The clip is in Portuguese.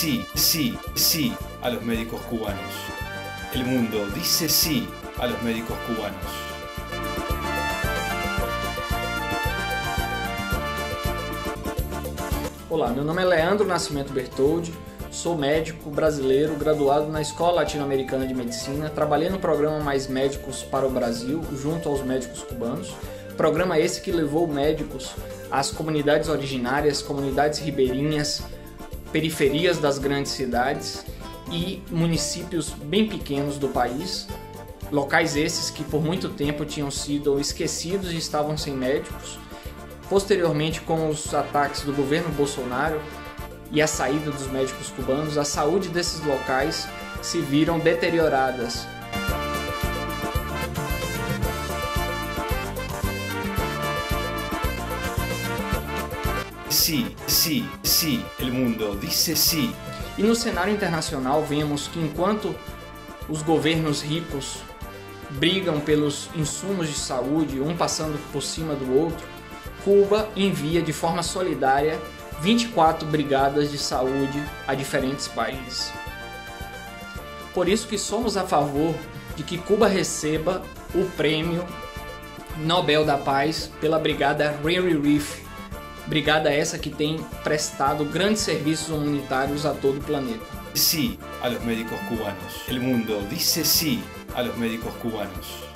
sí, sí, sí a los médicos cubanos. El mundo dice sí a los médicos cubanos. Olá, meu nome é Leandro Nascimento Bertoldi, sou médico brasileiro graduado na Escola Latino-Americana de Medicina, trabalhei no programa Mais Médicos para o Brasil, junto aos médicos cubanos, programa esse que levou médicos às comunidades originárias, comunidades ribeirinhas, periferias das grandes cidades e municípios bem pequenos do país, locais esses que por muito tempo tinham sido esquecidos e estavam sem médicos. Posteriormente, com os ataques do governo Bolsonaro e a saída dos médicos cubanos, a saúde desses locais se viram deterioradas. Sí, sí, sí, el mundo dice sí. E no cenário internacional vemos que enquanto os governos ricos brigam pelos insumos de saúde, um passando por cima do outro, Cuba envia de forma solidária 24 brigadas de saúde a diferentes países. Por isso que somos a favor de que Cuba receba o Prêmio Nobel da Paz pela Brigada Rare Reef, brigada essa que tem prestado grandes serviços humanitários a todo o planeta. Sí a los médicos cubanos. El mundo dice sí a los médicos cubanos.